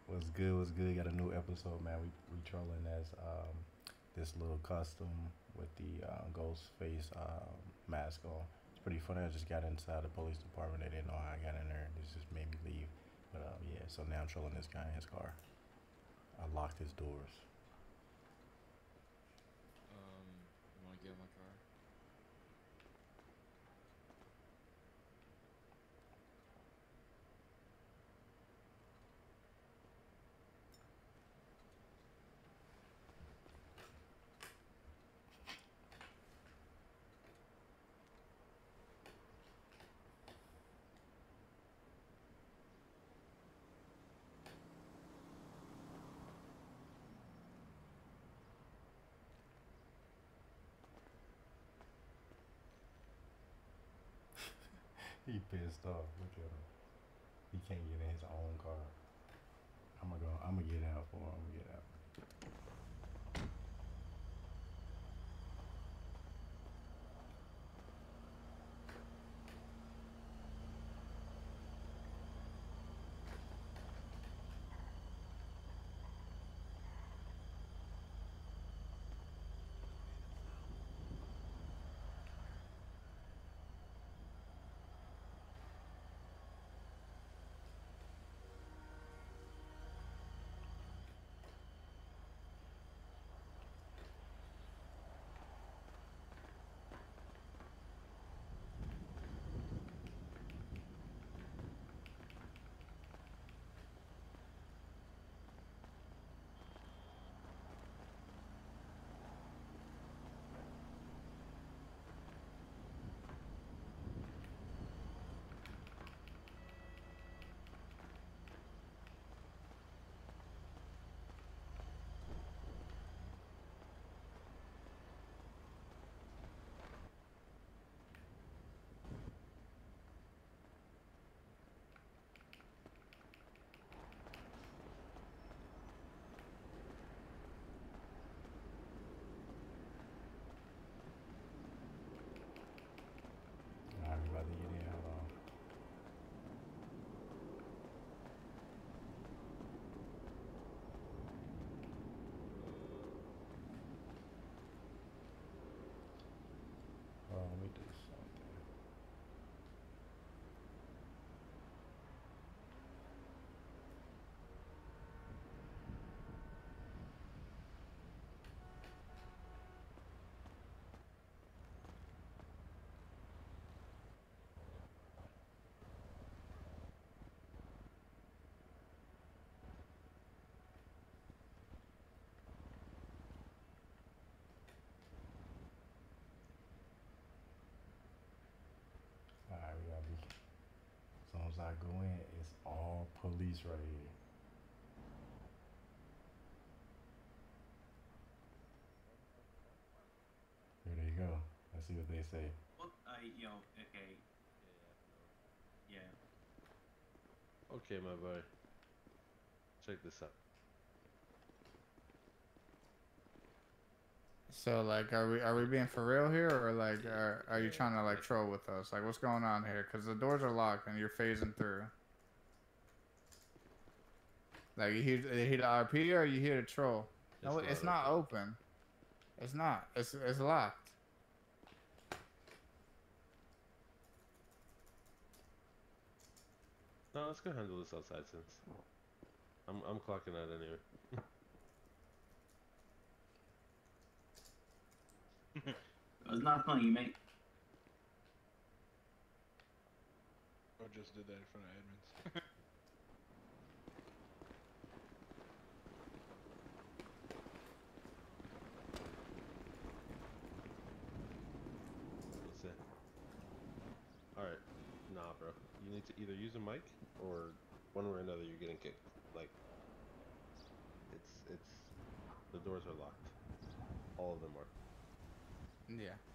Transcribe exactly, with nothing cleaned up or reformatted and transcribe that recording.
What's good? What's good? Got a new episode, man. We we trolling as um this little custom with the uh, ghost face um, mask on. It's pretty funny. I just got inside the police department. They didn't know how I got in there. This just made me leave. But um, yeah, so now I'm trolling this guy in his car. I locked his doors. Um, you want to get in my car? He pissed off. Look at him. He can't get in his own car. I'm gonna go. I'm gonna get out for him. I'm gonna get out. All right, we about to get in. Hold on. Hold on, let me do something. All right, we gotta be. As soon as I go in, it's all police right here. Here they go. Let's see what they say. Well, uh, yo, okay, yeah. Okay, my boy. Check this out. So like, are we are we being for real here, or like, are, are you Yeah, trying to like like- troll with us? Like, what's going on here? Cause the doors are locked and you're phasing through. Like, you here, you here to R P or are you here to troll? No, It's it's not not open. It's not. It's it's locked. No, let's go handle this outside since I'm I'm clocking out anyway. It's not funny, mate. I just did that in front of Edmonds. What's that? All right, nah, bro. You need to either use a mic or one way or another you're getting kicked. Like, it's it's the doors are locked. All of them are. Yeah.